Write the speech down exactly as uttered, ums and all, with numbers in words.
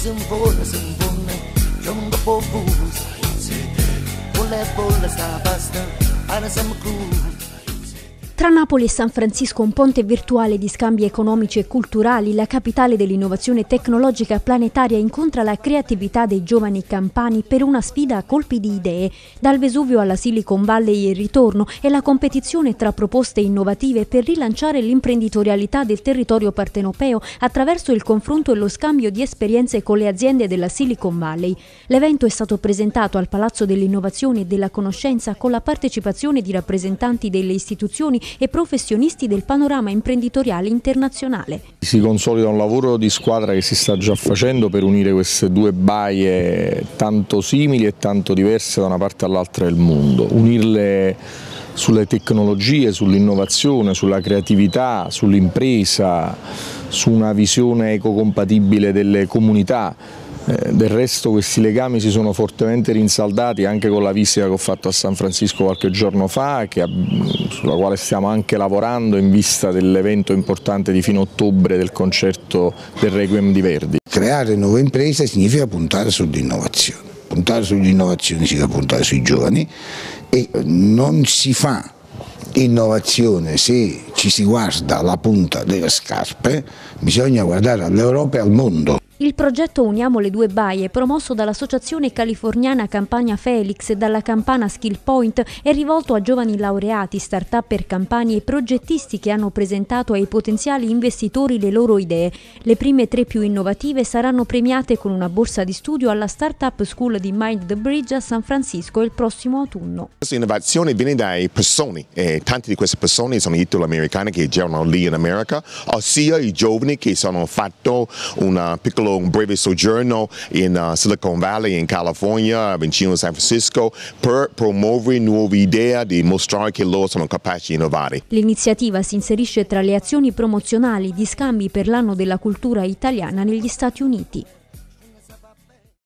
Simbola, simbola, jungle popus. Bolle, bolle, sta basta, ana siamo cool. Tra Napoli e San Francisco un ponte virtuale di scambi economici e culturali, la capitale dell'innovazione tecnologica planetaria incontra la creatività dei giovani campani per una sfida a colpi di idee. Dal Vesuvio alla Silicon Valley il ritorno e la competizione tra proposte innovative per rilanciare l'imprenditorialità del territorio partenopeo attraverso il confronto e lo scambio di esperienze con le aziende della Silicon Valley. L'evento è stato presentato al Palazzo dell'Innovazione e della Conoscenza con la partecipazione di rappresentanti delle istituzioni e professionisti del panorama imprenditoriale internazionale. Si consolida un lavoro di squadra che si sta già facendo per unire queste due baie tanto simili e tanto diverse da una parte all'altra del mondo, unirle sulle tecnologie, sull'innovazione, sulla creatività, sull'impresa, su una visione ecocompatibile delle comunità. Del resto questi legami si sono fortemente rinsaldati anche con la visita che ho fatto a San Francisco qualche giorno fa, che, sulla quale stiamo anche lavorando in vista dell'evento importante di fine ottobre del concerto del Requiem di Verdi. Creare nuove imprese significa puntare sull'innovazione, puntare sull'innovazione significa puntare sui giovani e non si fa innovazione se ci si guarda alla punta delle scarpe, bisogna guardare all'Europa e al mondo. Il progetto Uniamo le due baie, promosso dall'Associazione Californiana Campania Felix e dalla Campana Skill Point, è rivolto a giovani laureati, start-upper campani e progettisti che hanno presentato ai potenziali investitori le loro idee. Le prime tre più innovative saranno premiate con una borsa di studio alla Startup School di Mind the Bridge a San Francisco il prossimo autunno. Questa innovazione viene dai persone e tante di queste persone sono italo-americane che girano lì in America, ossia i giovani che hanno fatto una piccola un breve soggiorno in uh, Silicon Valley, in California, vicino a San Francisco, per promuovere nuove idee e dimostrare che loro sono capaci di innovare. L'iniziativa si inserisce tra le azioni promozionali di scambi per l'anno della cultura italiana negli Stati Uniti.